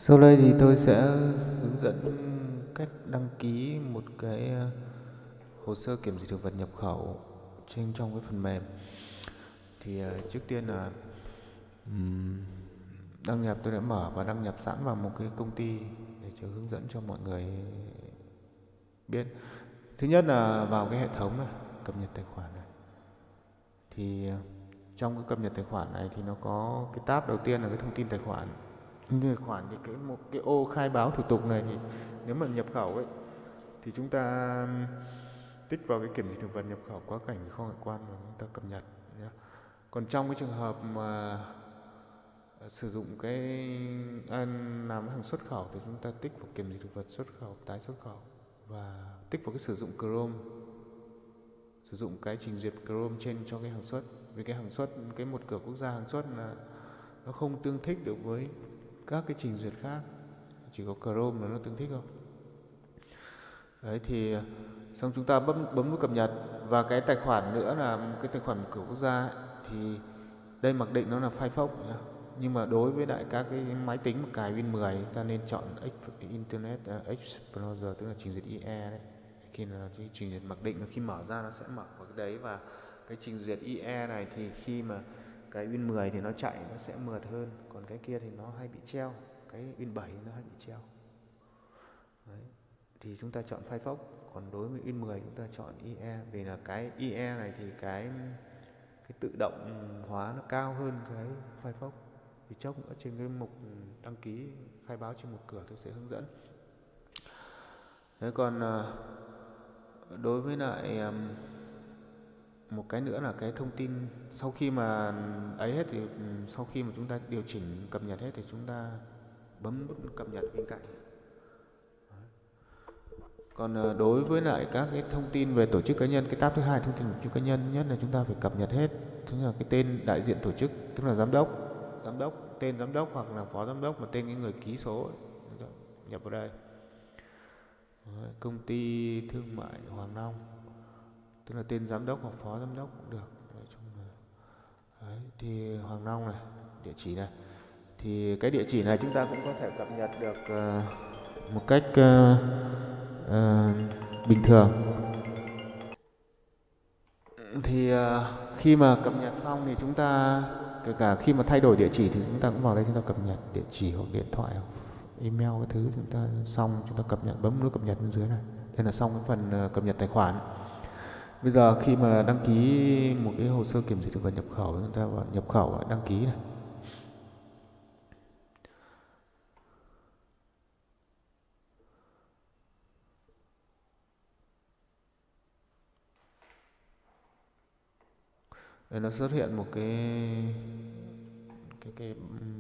Sau đây thì tôi sẽ hướng dẫn cách đăng ký một cái hồ sơ kiểm dịch thực vật nhập khẩu trong cái phần mềm. Thì trước tiên là đăng nhập, tôi đã mở và đăng nhập sẵn vào một cái công ty để cho hướng dẫn cho mọi người biết. Thứ nhất là vào cái hệ thống này, cập nhật tài khoản này. Thì trong cái cập nhật tài khoản này thì nó có cái tab đầu tiên là cái thông tin tài khoản. Tài khoản thì một cái ô khai báo thủ tục này thì nếu mà nhập khẩu ấy thì chúng ta tích vào cái kiểm dịch thực vật nhập khẩu quá cảnh kho ngoại quan và chúng ta cập nhật nhé. Còn trong cái trường hợp mà sử dụng cái làm hàng xuất khẩu thì chúng ta tích vào kiểm dịch thực vật xuất khẩu, tái xuất khẩu và tích vào cái sử dụng Chrome, sử dụng cái trình duyệt Chrome trên cho cái hàng xuất. Vì cái hàng xuất, cái một cửa quốc gia hàng xuất là nó không tương thích được với các cái trình duyệt khác, chỉ có Chrome là nó tương thích thôi. Đấy thì xong chúng ta bấm nút cập nhật. Và cái tài khoản nữa là cái tài khoản một cửa quốc gia ấy, thì đây mặc định nó là Firefox nhá. Nhưng mà đối với lại các cái máy tính mà cài Win 10 ta nên chọn Internet Explorer, tức là trình duyệt IE đấy. Khi là cái trình duyệt mặc định là khi mở ra nó sẽ mở vào cái đấy, và cái trình duyệt IE này thì khi mà cái Win 10 thì nó chạy nó sẽ mượt hơn, còn cái kia thì nó hay bị treo, cái Win 7 nó hay bị treo. Đấy. Thì chúng ta chọn Firefox, còn đối với Win 10 chúng ta chọn IE, vì là cái IE này thì cái tự động hóa nó cao hơn cái Firefox. Thì chốc nữa trên cái mục đăng ký khai báo trên một cửa tôi sẽ hướng dẫn. Thế còn đối với lại một cái nữa là cái thông tin sau khi mà ấy hết thì sau khi mà chúng ta điều chỉnh cập nhật hết thì chúng ta bấm nút cập nhật bên cạnh. Còn đối với lại các cái thông tin về tổ chức cá nhân, cái tab thứ hai thông tin tổ chức cá nhân, nhất là chúng ta phải cập nhật hết. Thứ là cái tên đại diện tổ chức, tức là giám đốc, tên giám đốc hoặc là phó giám đốc và tên cái người ký số ấy, nhập vào đây. Đấy, công ty thương mại Hoàng Long, tức là tên giám đốc hoặc phó giám đốc cũng được. Đấy, thì Hoàng Long này, địa chỉ này. Thì cái địa chỉ này chúng ta cũng có thể cập nhật được một cách bình thường. Thì khi mà cập nhật xong thì chúng ta kể cả khi mà thay đổi địa chỉ thì chúng ta cũng vào đây chúng ta cập nhật địa chỉ hoặc điện thoại hoặc email cái thứ, chúng ta xong chúng ta cập nhật, bấm nút cập nhật bên dưới này. Đây là xong cái phần cập nhật tài khoản. Bây giờ khi mà đăng ký một cái hồ sơ kiểm dịch thực vật nhập khẩu, chúng ta vào nhập khẩu đăng ký này. Đây nó xuất hiện một cái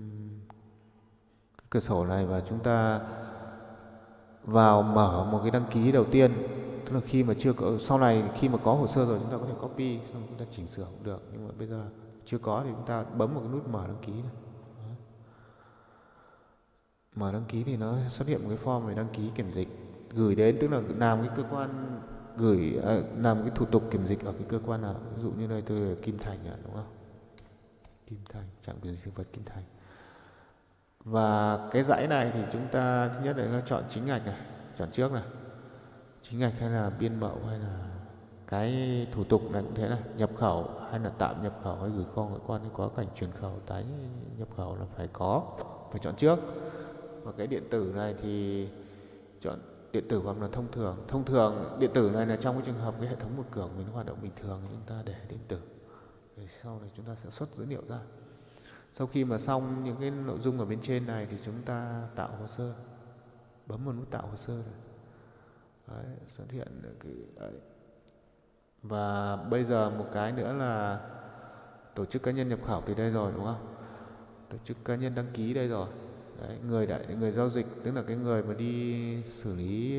cửa sổ này, và chúng ta vào mở một cái đăng ký đầu tiên. Tức là khi mà chưa có, sau này khi mà có hồ sơ rồi chúng ta có thể copy xong chúng ta chỉnh sửa cũng được, nhưng mà bây giờ chưa có thì chúng ta bấm một cái nút mở đăng ký này. Đó. Mở đăng ký thì nó xuất hiện một cái form về đăng ký kiểm dịch gửi đến, tức là làm cái cơ quan gửi làm cái thủ tục kiểm dịch ở cái cơ quan nào. Ví dụ như đây tôi là Kim Thành đúng không? Kim Thành, trạm kiểm dịch thực vật Kim Thành. Và cái dãy này thì chúng ta thứ nhất là nó chọn chính ngạch này, chọn trước này. Chính ngạch hay là biên mậu hay là cái thủ tục này cũng thế này, nhập khẩu hay là tạm nhập khẩu hay gửi kho ngoại quan hay có cảnh chuyển khẩu, tái nhập khẩu là phải chọn trước. Và cái điện tử này thì chọn điện tử hoặc là thông thường. Thông thường điện tử này là trong cái trường hợp cái hệ thống một cửa của mình hoạt động bình thường thì chúng ta để điện tử. Để sau này chúng ta sẽ xuất dữ liệu ra. Sau khi mà xong những cái nội dung ở bên trên này thì chúng ta tạo hồ sơ. Bấm vào nút tạo hồ sơ này. Đấy, xuất hiện cái đấy. Và bây giờ một cái nữa là tổ chức cá nhân nhập khẩu thì đây rồi đúng không? Tổ chức cá nhân đăng ký đây rồi. Đấy, người giao dịch, tức là cái người mà đi xử lý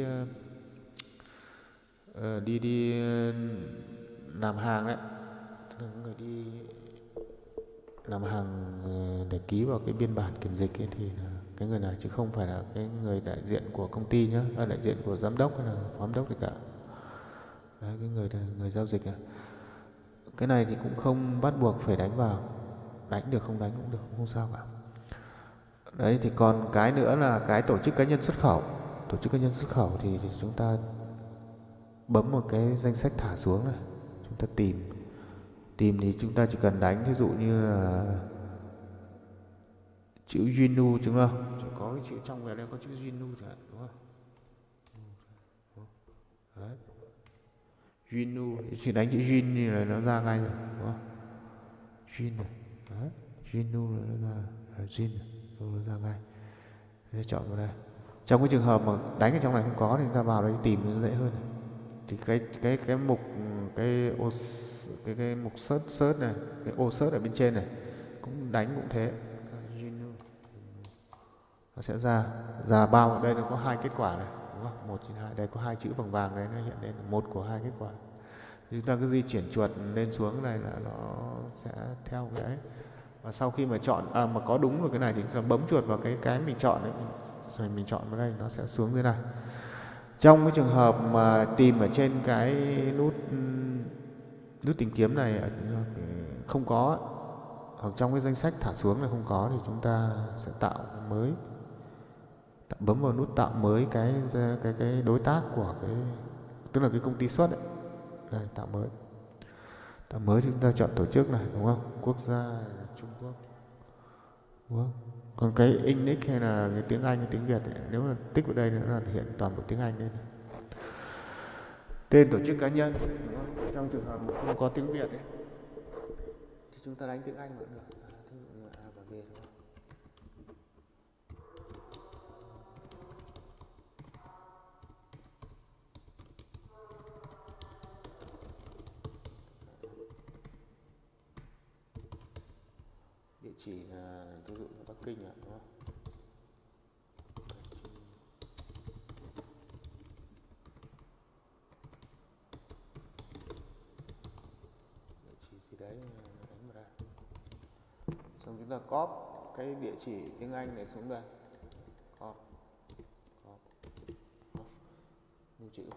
đi làm hàng đấy, tức là người đi làm hàng để ký vào cái biên bản kiểm dịch ấy, thì là cái người này chứ không phải là cái người đại diện của công ty nhá, đại diện của giám đốc hay là phó giám đốc gì cả. Đấy, cái người giao dịch này. Cái này thì cũng không bắt buộc phải đánh vào, đánh được không đánh cũng được, không sao cả. Đấy, thì còn cái nữa là cái tổ chức cá nhân xuất khẩu. Tổ chức cá nhân xuất khẩu thì chúng ta bấm một cái danh sách thả xuống này, chúng ta tìm. Tìm thì chúng ta chỉ cần đánh ví dụ như là chữ Genu đúng không? Chỉ có cái chữ trong này đây có chữ Genu chẳng hạn, đúng không? Đấy. Genu, chỉ đánh chữ Gin như là nó ra ngay rồi, đúng không? Gin này. Đấy. Genu là nó ra, Gin nó ra ngay. Thế chọn vào đây. Trong cái trường hợp mà đánh ở trong này không có thì chúng ta vào đây tìm nó dễ hơn. Thì cái mục cái mục search này, cái ô search ở bên trên này cũng đánh cũng thế. Nó sẽ ra bao ở đây nó có hai kết quả này, đúng không? 1 trên 2, đây có hai chữ vàng vàng đấy, nó hiện lên một của hai kết quả. Chúng ta cứ di chuyển chuột lên xuống này là nó sẽ theo cái ấy. Và sau khi mà chọn mà có đúng rồi cái này thì chúng ta bấm chuột vào cái mình chọn đấy, rồi mình chọn vào đây nó sẽ xuống dưới này. Trong cái trường hợp mà tìm ở trên cái nút tìm kiếm này không có, hoặc trong cái danh sách thả xuống này không có, thì chúng ta sẽ tạo mới, bấm vào nút tạo mới cái đối tác của cái, tức là cái công ty xuất ấy. Đây, tạo mới. Tạo mới thì chúng ta chọn tổ chức này, đúng không? Quốc gia Trung Quốc, đúng không? Còn cái English hay là cái tiếng Anh hay tiếng Việt ấy, nếu mà tích vào đây nữa là hiện toàn bộ tiếng Anh đây này. Tên tổ chức cá nhân, đúng không? Trong trường hợp mà không có tiếng Việt ấy, thì chúng ta đánh tiếng Anh vẫn được. Ví dụ như A và B, đúng không? Địa chỉ là ví dụ là Bắc Kinh ạ, đúng không? Địa chỉ gì đấy đánh vào đây. Xong chúng ta copy cái địa chỉ tiếng Anh này xuống đây. Copy. Lưu trữ.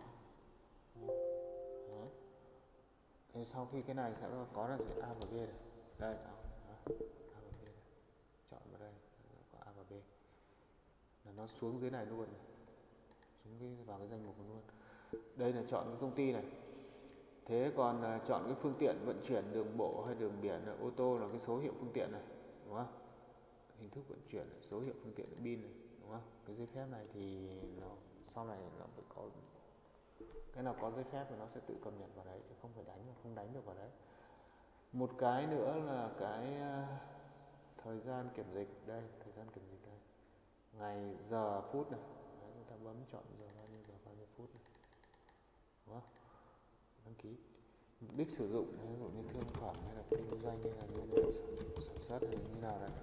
Đó. Thế sau khi cái này sẽ có là sẽ A và B này. Đây, A và B này. Chọn vào đây, có A và B. Là nó xuống dưới này luôn này. Xuống vào cái danh mục luôn. Đây là chọn cái công ty này. Thế còn chọn cái phương tiện vận chuyển đường bộ hay đường biển, ô tô là cái số hiệu phương tiện này, đúng không? Hình thức vận chuyển này, số hiệu phương tiện pin này, đúng không? Cái giấy phép này thì nó sau này nó phải có, cái nào có giấy phép thì nó sẽ tự cập nhật vào đấy, chứ không phải không đánh được vào đấy. Một cái nữa là cái thời gian kiểm dịch đây, thời gian kiểm dịch đây, ngày giờ phút này. Đấy, chúng ta bấm chọn giờ bao nhiêu phút này, đúng không? Đăng ký mục đích sử dụng, ví dụ như thương phẩm hay là kinh doanh hay là như sản xuất hay như nào đấy.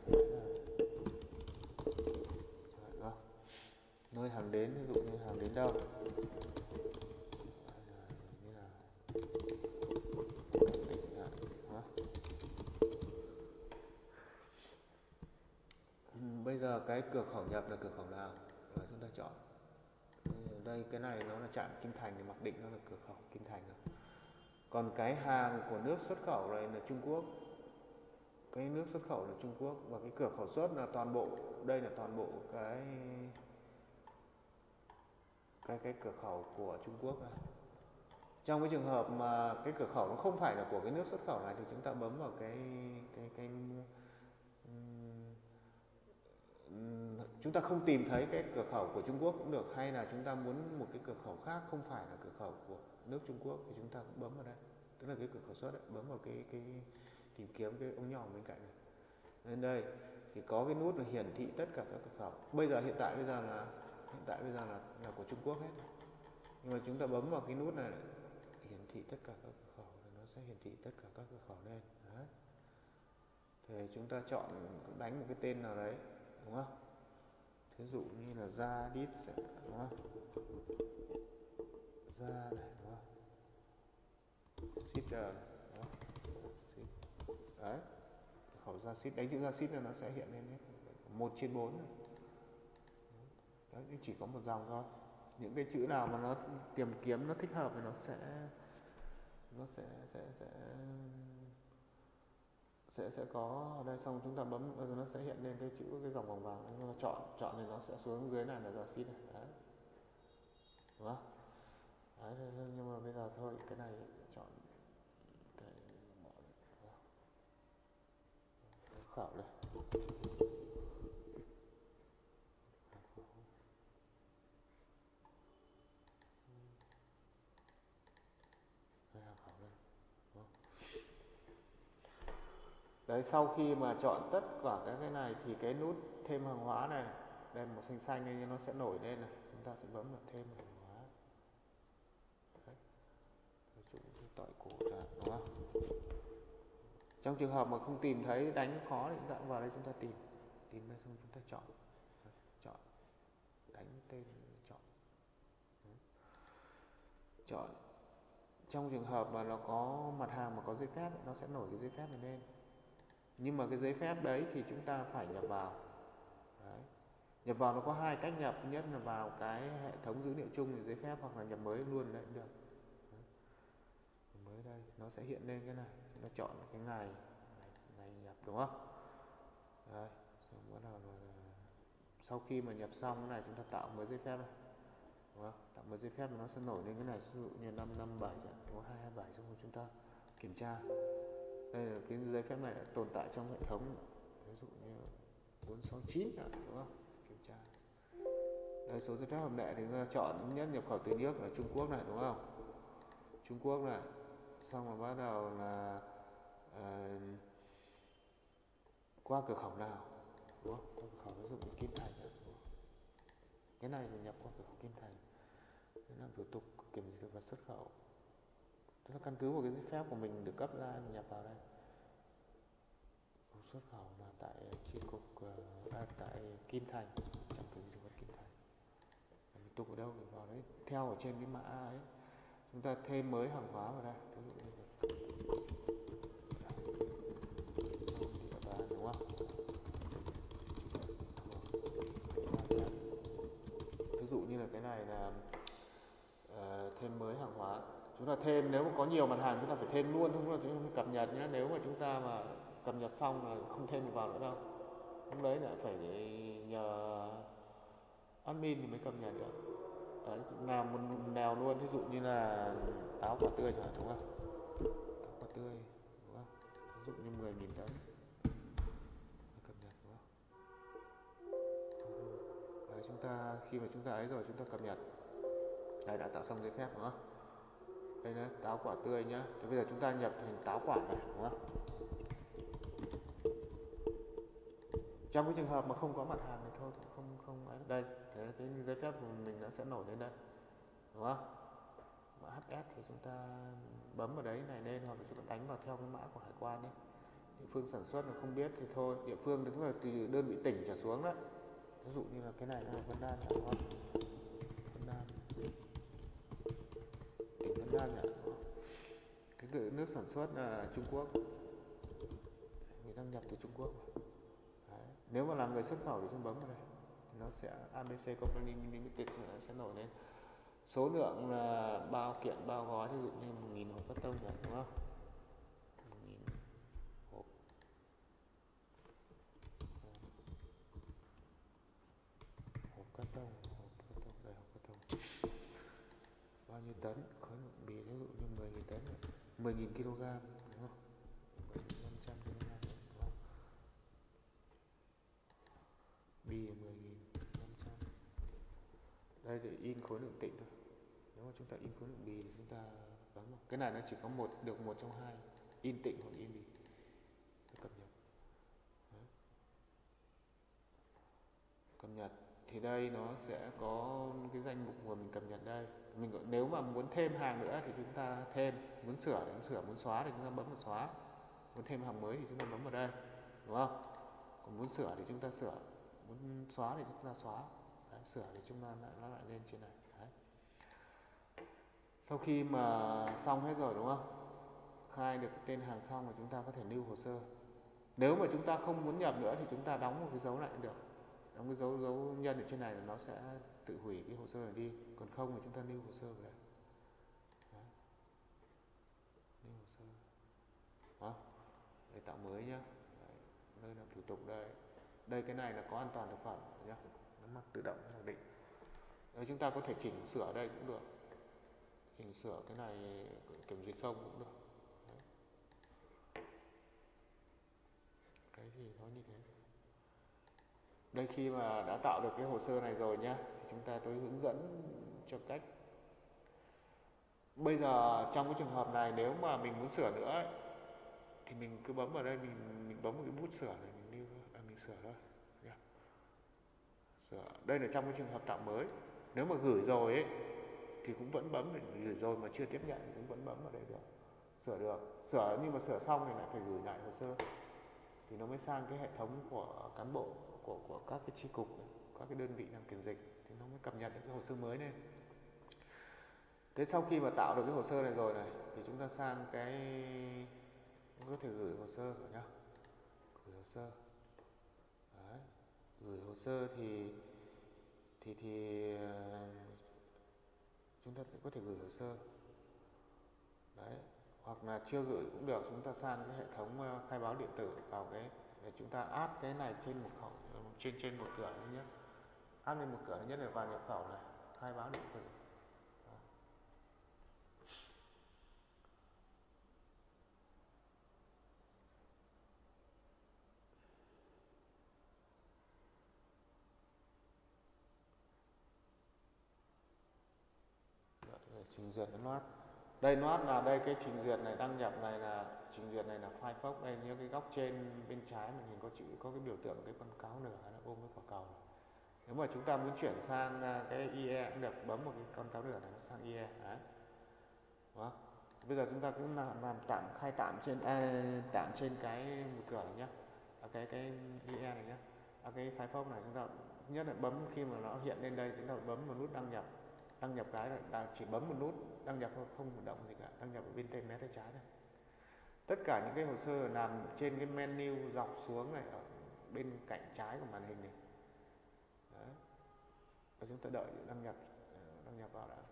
Đó. Nơi hàng đến, ví dụ như hàng đến đâu, như là tỉnh đó. Bây giờ cái cửa khẩu nhập là cửa khẩu nào, rồi chúng ta chọn. Đây cái này nó là trạm Kim Thành thì mặc định nó là cửa khẩu Kim Thành rồi. Còn cái hàng của nước xuất khẩu này là Trung Quốc. Cái nước xuất khẩu là Trung Quốc, và cái cửa khẩu xuất là toàn bộ, đây là toàn bộ cái cửa khẩu của Trung Quốc này. Trong cái trường hợp mà cái cửa khẩu nó không phải là của cái nước xuất khẩu này thì chúng ta bấm vào chúng ta không tìm thấy cái cửa khẩu của Trung Quốc cũng được, hay là chúng ta muốn một cái cửa khẩu khác không phải là cửa khẩu của nước Trung Quốc thì chúng ta cũng bấm vào đây, tức là cái cửa khẩu xuất đấy, bấm vào cái tìm kiếm cái ống nhòm bên cạnh này. Lên đây thì có cái nút là hiển thị tất cả các cửa khẩu. Hiện tại bây giờ là của Trung Quốc hết. Nhưng mà chúng ta bấm vào cái nút này hiển thị tất cả các cửa khẩu thì nó sẽ hiển thị tất cả các cửa khẩu lên. Đấy. Thì chúng ta chọn đánh một cái tên nào đấy, đúng không? Thí dụ như là Zadit, đúng không? Ra này, đúng không? Shipper, đúng không? Đấy. Khẩu ra ship, đánh chữ ra ship là nó sẽ hiện lên hết 1/4. Đấy, chỉ có một dòng thôi. Những cái chữ nào mà nó tìm kiếm nó thích hợp thì nó sẽ có ở đây, xong chúng ta bấm bây giờ nó sẽ hiện lên cái chữ, cái dòng vòng vàng, nó chọn thì nó sẽ xuống dưới này là giờ sheet này. Đấy, đúng không? Đấy, nhưng mà bây giờ thôi cái này chọn cái khảo đây. Đấy, sau khi mà chọn tất cả các cái này thì cái nút thêm hàng hóa này, đây màu xanh xanh này nó sẽ nổi lên này, chúng ta sẽ bấm vào thêm hàng hóa. Đấy, ví dụ tỏi cổ ra, đúng không? Trong trường hợp mà không tìm thấy đánh khó thì chúng ta vào đây chúng ta tìm đây, xong chúng ta chọn đánh tên, chọn. Trong trường hợp mà nó có mặt hàng mà có giấy phép nó sẽ nổi cái giấy phép này lên, nhưng mà cái giấy phép đấy thì chúng ta phải nhập vào. Đấy. Nhập vào nó có hai cách nhập, thứ nhất là vào cái hệ thống dữ liệu chung thì giấy phép, hoặc là nhập mới luôn đấy cũng được. Đấy. Mới đây nó sẽ hiện lên cái này, chúng ta chọn cái ngày nhập, đúng không? Đấy. Xong bắt đầu là sau khi mà nhập xong cái này chúng ta tạo mới giấy phép này, đúng không? Tạo mới giấy phép nó sẽ nổi lên cái này, ví dụ như 557 có 227, xong rồi chúng ta kiểm tra. Đây là cái giấy phép này đã tồn tại trong hệ thống, ví dụ như 469 đúng không? Kiểm tra. Đây, số giấy phép hợp lệ thì chúng ta chọn nhất nhập khẩu từ nước là Trung Quốc này, đúng không? Trung Quốc này. Xong rồi bắt đầu là qua cửa khẩu nào, đúng không? Qua cửa khẩu ví dụ như Kim Thành này, cái này thì nhập qua cửa khẩu Kim Thành, để làm thủ tục kiểm dịch và xuất khẩu. Tức là căn cứ vào cái giấy phép của mình được cấp ra mình nhập vào đây. Xuất khẩu là tại chi cục tại Kim Thành, trong kiểm dịch vật Kim Thành. Thủ tục ở đâu thì vào đấy, theo ở trên cái mã ấy chúng ta thêm mới hàng hóa vào đây, ví dụ như địa bàn, đúng không? Ví dụ như là cái này là thêm mới hàng hóa, chúng ta thêm, nếu mà có nhiều mặt hàng chúng ta phải thêm luôn, không là chúng ta phải cập nhật nhé. Nếu mà chúng ta mà cập nhật xong là không thêm được vào nữa đâu, lúc đấy lại phải nhờ admin thì mới cập nhật được. Đấy, làm một nào luôn, ví dụ như là táo quả tươi chẳng hạn, đúng không? Táo quả tươi, đúng không? Ví dụ như 10.000 tấn cập nhật, đúng không? Đấy, chúng ta khi mà chúng ta ấy rồi chúng ta cập nhật, đây đã tạo xong giấy phép, đúng không? Đây là táo quả tươi nhá. Thì bây giờ chúng ta nhập thành táo quả này, đúng không? Trong cái trường hợp mà không có mặt hàng thì thôi cũng không ấy. Đây, thế cái giấy phép của mình nó sẽ nổi lên đây, đúng không? Mã HS thì chúng ta bấm vào đấy này lên, hoặc là chúng ta đánh vào theo cái mã của hải quan đấy. Địa phương sản xuất mà không biết thì thôi, địa phương tức là từ đơn vị tỉnh trở xuống đấy. Ví dụ như là cái này là Vân Nam, đúng không? Vân Nam, tỉnh Vân Nam nhỉ? Cái nước sản xuất là Trung Quốc, mình đăng nhập từ Trung Quốc. Đấy. Nếu mà là người xuất khẩu thì chúng bấm vào đây, nó sẽ ABC Company Limited sẽ nổi lên. Số lượng là bao kiện bao gói, ví dụ như 1.000 hộp cắt tông rồi, đúng không? 1.000 hộp. Hộp cắt tông, đây hộp cắt tông. Bao nhiêu tấn? Khối lượng bì ví dụ như 10.000 tấn, 10.000 kg, đúng không? 10.500 kg, đúng không? Bì 10.500. Đây thì in khối lượng tịnh thôi. Nếu mà chúng ta in khối lượng bì thì chúng ta bấm vào. Cái này nó chỉ có được một trong hai, in tịnh hoặc in bì. Cập nhật. Đấy. Cập nhật thì đây nó sẽ có cái danh mục mà mình cập nhật đây. Nếu mà muốn thêm hàng nữa thì chúng ta thêm, muốn sửa thì chúng sửa, muốn xóa thì chúng ta bấm vào xóa. Muốn thêm hàng mới thì chúng ta bấm vào đây, đúng không? Còn muốn sửa thì chúng ta sửa, muốn xóa thì chúng ta xóa. Đấy, sửa thì chúng ta nó lại lên trên này. Đấy. Sau khi mà xong hết rồi, đúng không? Khai được cái tên hàng xong rồi chúng ta có thể lưu hồ sơ. Nếu mà chúng ta không muốn nhập nữa thì chúng ta đóng một cái dấu lại cũng được. Đóng cái dấu nhân ở trên này là nó sẽ tự hủy cái hồ sơ này đi. Còn không thì chúng ta lưu hồ sơ vào đây. Đấy. Lưu hồ sơ. Đó. để tạo mới nhá. Đấy, nơi làm thủ tục đây. Đây cái này là có an toàn thực phẩm nhá, nó mặc tự động mặc định. Đấy, chúng ta có thể chỉnh sửa đây cũng được, chỉnh sửa cái này kiểm dịch không cũng được. Đấy. Cái gì nó như thế. Đây khi mà đã tạo được cái hồ sơ này rồi nhá, thì chúng ta tôi hướng dẫn cho cách. Bây giờ trong cái trường hợp này nếu mà mình muốn sửa nữa ấy, thì mình cứ bấm vào đây, mình bấm một cái bút sửa này, mình sửa thôi. Yeah. Sửa. Đây là trong cái trường hợp tạo mới. Nếu mà gửi rồi ấy thì cũng vẫn bấm để gửi rồi mà chưa tiếp nhận thì cũng vẫn bấm vào đây được. Sửa được. Sửa nhưng mà sửa xong thì lại phải gửi lại hồ sơ. Thì nó mới sang cái hệ thống của cán bộ của các cái chi cục, các cái đơn vị làm kiểm dịch thì nó mới cập nhật được cái hồ sơ mới lên. Thế sau khi mà tạo được cái hồ sơ này rồi này thì chúng ta sang cái có thể gửi hồ sơ nhá. Gửi hồ sơ. Đấy. Gửi hồ sơ thì chúng ta sẽ có thể gửi hồ sơ. Đấy, hoặc là chưa gửi cũng được, chúng ta sang cái hệ thống khai báo điện tử vào cái để chúng ta áp cái này trên một khẩu trên một cửa này nhé. Áp lên một cửa thứ nhất là vào nhập khẩu này, khai báo điện tử. Trình duyệt nó loát. Đây loát là đây cái trình duyệt này, đăng nhập này là trình duyệt này là Firefox. Đây như cái góc trên bên trái mình nhìn có chữ, có cái biểu tượng cái con cáo nửa nó ôm cái quả cầu. Nếu mà chúng ta muốn chuyển sang cái IE cũng được, bấm một cái con cáo nửa này nó sang IE. Đấy. Đó. Bây giờ chúng ta cũng làm khai tạm trên cái một cửa này nhá. Cái IE này nhá. Cái Firefox này chúng ta nhất là bấm khi mà nó hiện lên đây chúng ta bấm vào nút đăng nhập. Đăng nhập cái là chỉ bấm một nút đăng nhập thôi, không động gì cả. Đăng nhập ở bên tay mé tay trái này. Tất cả những cái hồ sơ nằm trên cái menu dọc xuống này ở bên cạnh trái của màn hình này. Đấy. Và chúng ta đợi đăng nhập vào đã.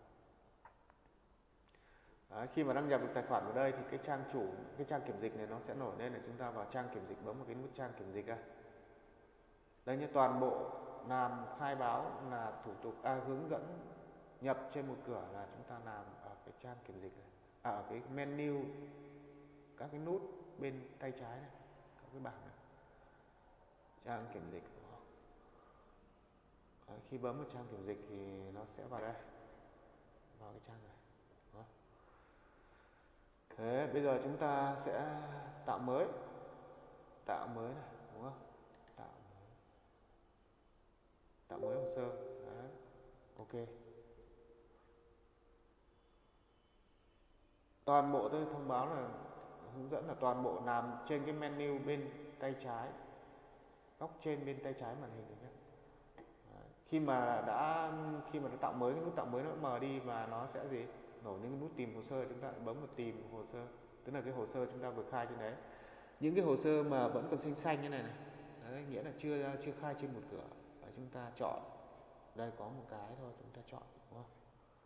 Đấy, khi mà đăng nhập được tài khoản vào đây thì cái trang kiểm dịch này nó sẽ nổi lên để chúng ta vào trang kiểm dịch, bấm một cái nút trang kiểm dịch ra. Đây như toàn bộ làm khai báo là thủ tục hướng dẫn nhập trên một cửa là chúng ta làm ở cái trang kiểm dịch này, ở cái menu các cái nút bên tay trái này, các cái bảng này, trang kiểm dịch. Đấy, khi bấm vào trang kiểm dịch thì nó sẽ vào đây, vào cái trang này. Đó. Thế bây giờ chúng ta sẽ tạo mới này, đúng không? Tạo mới hồ sơ. Đấy. Ok. Toàn bộ tôi thông báo là hướng dẫn là toàn bộ nằm trên cái menu bên tay trái, góc trên bên tay trái màn hình này nhé. Khi mà nó tạo mới, cái nút tạo mới nó mờ đi và nó sẽ nổi những cái nút tìm hồ sơ, chúng ta bấm vào tìm hồ sơ, tức là cái hồ sơ chúng ta vừa khai trên đấy. Những cái hồ sơ mà vẫn còn xanh xanh như này này, đấy, nghĩa là chưa khai trên một cửa, và chúng ta chọn. Đây có một cái thôi, chúng ta chọn, đúng không?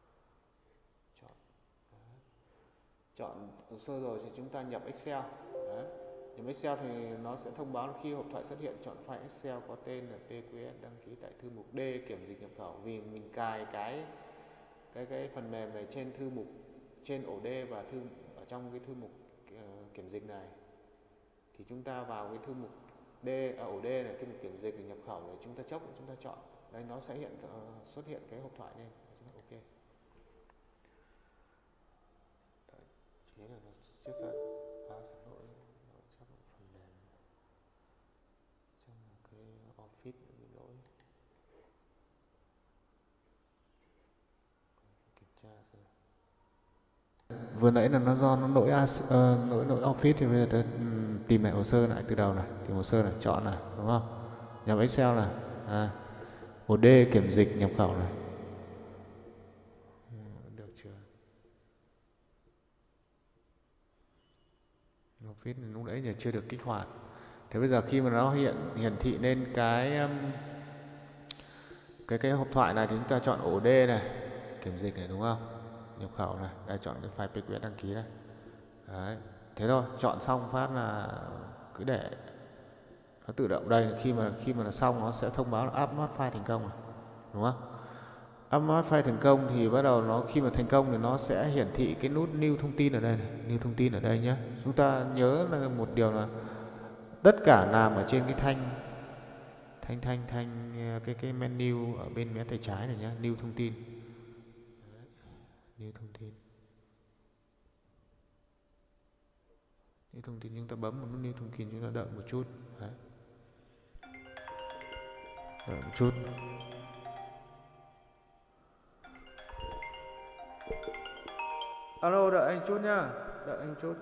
Chọn hồ sơ rồi thì chúng ta nhập Excel. Đấy. Nhập Excel thì nó sẽ thông báo khi hộp thoại xuất hiện chọn file Excel có tên là PQS đăng ký tại thư mục D kiểm dịch nhập khẩu. Vì mình cài cái phần mềm này trên thư mục, trên ổ D và ở trong cái thư mục kiểm dịch này thì chúng ta vào cái thư mục ổ D này, thư mục kiểm dịch nhập khẩu để chúng ta chúng ta chọn. Đây nó sẽ xuất hiện cái hộp thoại lên. Ok. Thế là nó chết sợ sẽ lỗi chắc phần mềm trong cái Office bị lỗi, kiểm tra xem. Vừa nãy là nó do nó lỗi Office thì bây giờ tôi tìm lại hồ sơ lại từ đầu này, tìm hồ sơ này, chọn này, đúng không? Nhập Excel này, ổ D kiểm dịch nhập khẩu này. Được chưa? Office lúc nãy giờ chưa được kích hoạt. Thế bây giờ khi mà nó hiển thị lên cái hộp thoại này thì chúng ta chọn ổ D này, kiểm dịch này, đúng không? Nhập khẩu này, đây chọn cái file PQS đăng ký này. Đấy, thế thôi, chọn xong phát là cứ để nó tự động. Đây khi mà nó xong nó sẽ thông báo là upload file thành công rồi, đúng không? Upload file thành công thì bắt đầu nó khi mà thành công thì nó sẽ hiển thị cái nút new thông tin ở đây này, new thông tin ở đây nhé. Chúng ta nhớ là một điều là tất cả làm ở trên cái cái menu ở bên mé tay trái này nhé, new thông tin. New thông tin. New thông tin chúng ta bấm một nút new thông tin, chúng ta đợi một chút. Đấy. Đợi một chút. Alo, đợi anh chút nhá, đợi anh chút.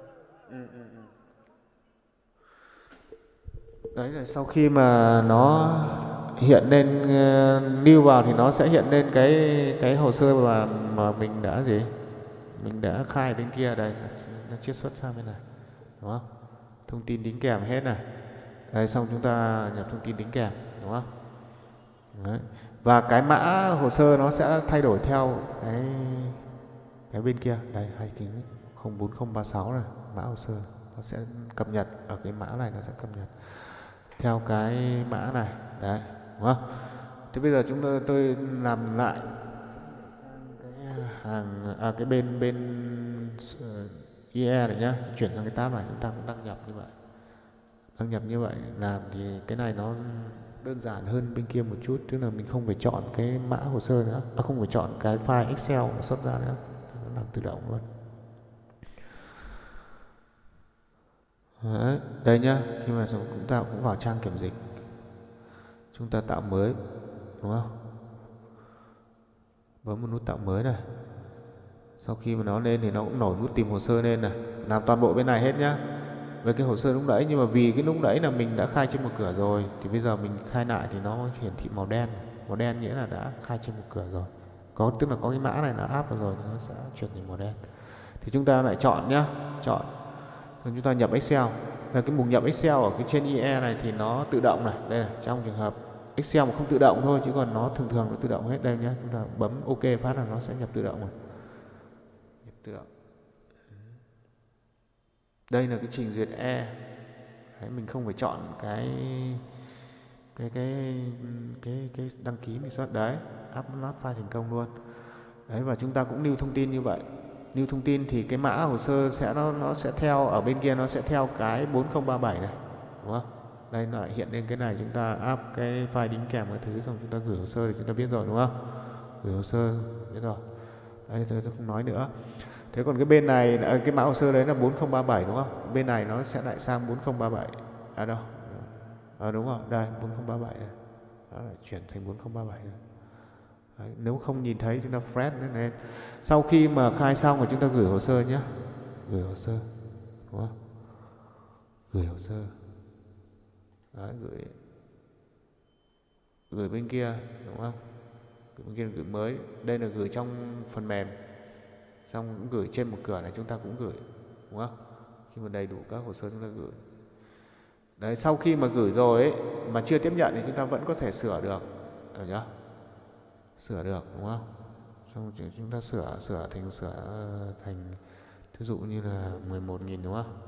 Đấy là sau khi mà nó hiện lên new vào thì nó sẽ hiện lên cái hồ sơ mà mình đã gì? Mình đã khai bên kia đây, nó chiết xuất sang bên này. Đúng không? Thông tin đính kèm hết này. Đây, xong chúng ta nhập thông tin đính kèm, đúng không? Đấy. Và cái mã hồ sơ nó sẽ thay đổi theo cái bên kia. Đây, 204036 này, mã hồ sơ nó sẽ cập nhật ở cái mã này, nó sẽ cập nhật theo cái mã này. Đấy, đúng không? Thế bây giờ tôi làm lại cái bên IE này nhá, chuyển sang cái tab này, chúng ta cũng đăng nhập như vậy. Đăng nhập như vậy làm thì cái này nó đơn giản hơn bên kia một chút, tức là mình không phải chọn cái mã hồ sơ nữa, nó không phải chọn cái file Excel nó xuất ra nữa, nó làm tự động luôn. Đấy, đây nhá, khi mà chúng ta cũng vào trang kiểm dịch, chúng ta tạo mới, đúng không? Bấm một nút tạo mới này. Sau khi mà nó lên thì nó cũng nổi nút tìm hồ sơ lên này, làm toàn bộ bên này hết nhá. Với cái hồ sơ lúc nãy, nhưng mà vì cái lúc nãy là mình đã khai trên một cửa rồi thì bây giờ mình khai lại thì nó hiển thị màu đen. Màu đen nghĩa là đã khai trên một cửa rồi. Tức là có cái mã này đã áp vào rồi thì nó sẽ chuyển thành màu đen. Thì chúng ta lại chọn nhá, chọn. Rồi chúng ta nhập Excel. Và cái mục nhập Excel ở cái trên IE này thì nó tự động này. Đây này, trong trường hợp Excel mà không tự động thôi, chứ còn nó thường nó tự động hết. Đây nhá, chúng ta bấm OK phát là nó sẽ nhập tự động rồi. Nhập tự động. Đây là cái trình duyệt E. Đấy, mình không phải chọn cái đăng ký mình xuất đấy, upload file thành công luôn. Đấy, và chúng ta cũng lưu thông tin như vậy. Lưu thông tin thì cái mã hồ sơ nó sẽ theo ở bên kia, nó sẽ theo cái 4037 này, đúng không? Đây lại hiện lên cái này, chúng ta up cái file đính kèm cái thứ, xong chúng ta gửi hồ sơ thì chúng ta biết rồi, đúng không? Gửi hồ sơ biết rồi. Đây tôi không nói nữa. Thế còn cái bên này, cái mã hồ sơ đấy là 4037 đúng không? Bên này nó sẽ lại sang 4037. À đâu? Đúng rồi, đây 4037 này. Đó lại chuyển thành 4037 này. Đấy, nếu không nhìn thấy chúng ta fresh lên. Sau khi mà khai xong rồi chúng ta gửi hồ sơ nhé. Gửi hồ sơ. Đúng không? Gửi hồ sơ. Đấy, gửi bên kia, đúng không? Gửi bên kia là gửi mới. Đây là gửi trong phần mềm. Xong cũng gửi trên một cửa này chúng ta cũng gửi, đúng không? Khi mà đầy đủ các hồ sơ chúng ta gửi. Đấy, sau khi mà gửi rồi ấy, mà chưa tiếp nhận thì chúng ta vẫn có thể sửa được, hiểu nhá? Sửa được, đúng không? Xong chúng ta sửa thành ví dụ như là 11.000 đúng không?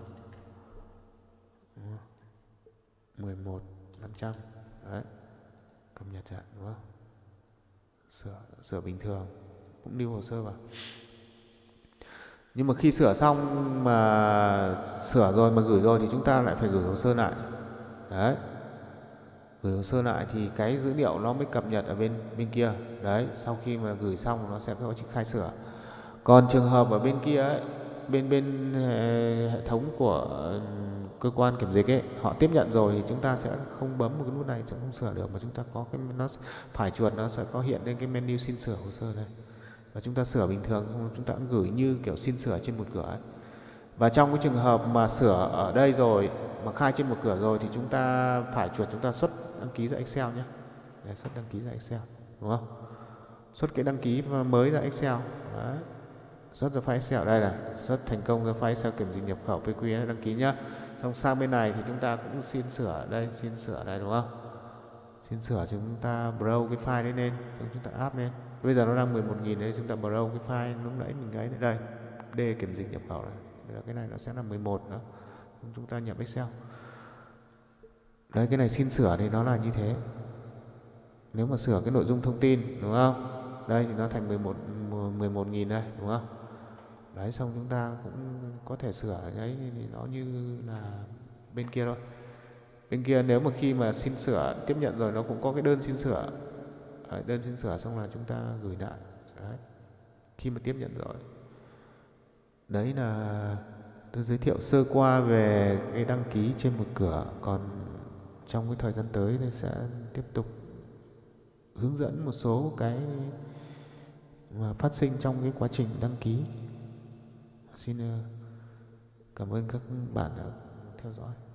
11.500. Đấy. Cập nhật lại, đúng không? Sửa bình thường, cũng lưu hồ sơ vào. Nhưng mà khi sửa xong mà sửa rồi mà gửi rồi thì chúng ta lại phải gửi hồ sơ lại. Đấy. Gửi hồ sơ lại thì cái dữ liệu nó mới cập nhật ở bên kia. Đấy, sau khi mà gửi xong nó sẽ có khai sửa. Còn trường hợp ở bên kia ấy, bên hệ thống của cơ quan kiểm dịch ấy, họ tiếp nhận rồi thì chúng ta sẽ không bấm một cái nút này, sẽ không sửa được, mà chúng ta có cái nó phải chuột nó sẽ có hiện lên cái menu xin sửa hồ sơ đây. Và chúng ta sửa bình thường, chúng ta cũng gửi như kiểu xin sửa trên một cửa ấy. Và trong cái trường hợp mà sửa ở đây rồi, mà khai trên một cửa rồi thì chúng ta phải chuột chúng ta xuất đăng ký ra Excel nhé. Để xuất đăng ký ra Excel, đúng không? Xuất cái đăng ký mới ra Excel. Đấy. Xuất ra file Excel đây này, xuất thành công ra file Excel kiểm dịch nhập khẩu PQS đăng ký nhá. Xong sang bên này thì chúng ta cũng xin sửa đây, đúng không? Xin sửa chúng ta browse cái file đấy lên, xong chúng ta áp lên. Bây giờ nó đang 11.000 đấy, chúng ta browse cái file lúc nãy mình ấy đây. D kiểm dịch nhập khẩu này. Bây giờ cái này nó sẽ là 11 nữa. Chúng ta nhập Excel. Đấy, cái này xin sửa thì nó là như thế. Nếu mà sửa cái nội dung thông tin đúng không, đây thì nó thành 11.000 đây đúng không. Đấy, xong chúng ta cũng có thể sửa đấy thì nó như là bên kia thôi. Bên kia nếu mà khi mà xin sửa tiếp nhận rồi nó cũng có cái đơn xin sửa. Đấy, đơn xin sửa xong là chúng ta gửi lại. Đấy, khi mà tiếp nhận rồi. Đấy là tôi giới thiệu sơ qua về cái đăng ký trên một cửa. Còn trong cái thời gian tới thì sẽ tiếp tục hướng dẫn một số cái mà phát sinh trong cái quá trình đăng ký. Xin cảm ơn các bạn đã theo dõi.